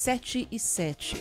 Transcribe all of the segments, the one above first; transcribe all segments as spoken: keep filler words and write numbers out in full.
sete e sete.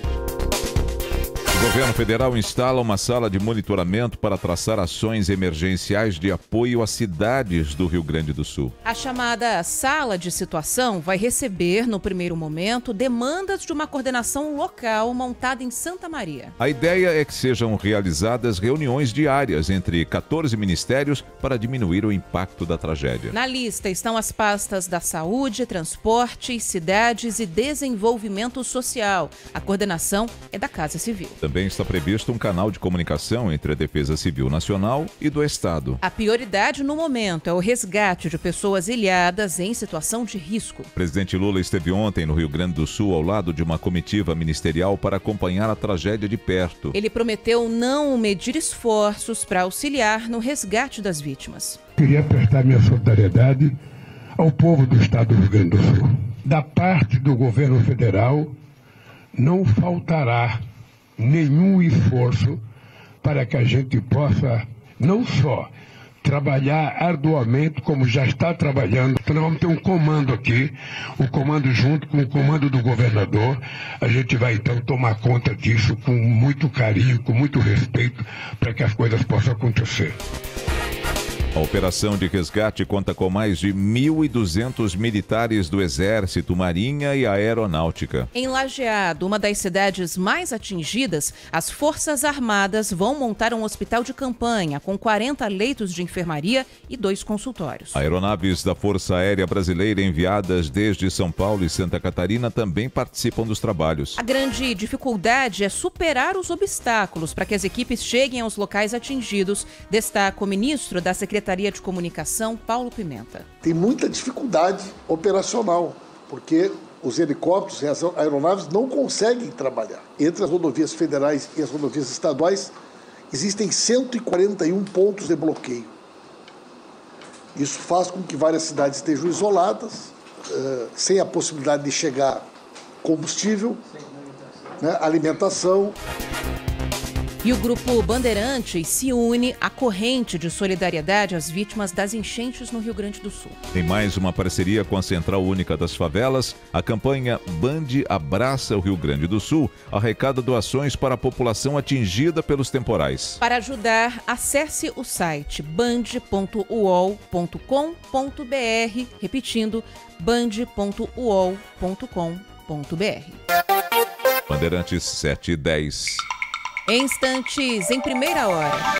O governo federal instala uma sala de monitoramento para traçar ações emergenciais de apoio às cidades do Rio Grande do Sul. A chamada Sala de Situação vai receber, no primeiro momento, demandas de uma coordenação local montada em Santa Maria. A ideia é que sejam realizadas reuniões diárias entre quatorze ministérios para diminuir o impacto da tragédia. Na lista estão as pastas da Saúde, Transporte, Cidades e Desenvolvimento Social. A coordenação é da Casa Civil. Também está previsto um canal de comunicação entre a Defesa Civil Nacional e do Estado. A prioridade no momento é o resgate de pessoas ilhadas em situação de risco. O presidente Lula esteve ontem no Rio Grande do Sul ao lado de uma comitiva ministerial para acompanhar a tragédia de perto. Ele prometeu não medir esforços para auxiliar no resgate das vítimas. Queria prestar minha solidariedade ao povo do estado do Rio Grande do Sul. Da parte do governo federal, não faltará nenhum esforço para que a gente possa não só trabalhar arduamente, como já está trabalhando. Então nós vamos ter um comando aqui, o comando junto com o comando do governador. A gente vai então tomar conta disso com muito carinho, com muito respeito, para que as coisas possam acontecer. A operação de resgate conta com mais de mil e duzentos militares do Exército, Marinha e Aeronáutica. Em Lajeado, uma das cidades mais atingidas, as Forças Armadas vão montar um hospital de campanha com quarenta leitos de enfermaria e dois consultórios. Aeronaves da Força Aérea Brasileira enviadas desde São Paulo e Santa Catarina também participam dos trabalhos. A grande dificuldade é superar os obstáculos para que as equipes cheguem aos locais atingidos, destaca o ministro da Secretaria Secretaria de Comunicação, Paulo Pimenta. Tem muita dificuldade operacional, porque os helicópteros e as aeronaves não conseguem trabalhar. Entre as rodovias federais e as rodovias estaduais, existem cento e quarenta e um pontos de bloqueio. Isso faz com que várias cidades estejam isoladas, uh, sem a possibilidade de chegar combustível, né, alimentação. E o Grupo Bandeirantes se une à corrente de solidariedade às vítimas das enchentes no Rio Grande do Sul. Em mais uma parceria com a Central Única das Favelas, a campanha Band Abraça o Rio Grande do Sul arrecada doações para a população atingida pelos temporais. Para ajudar, acesse o site band ponto u o l ponto com ponto b r, repetindo, band ponto u o l ponto com ponto b r. Bandeirantes sete e dez. Em instantes, em primeira hora.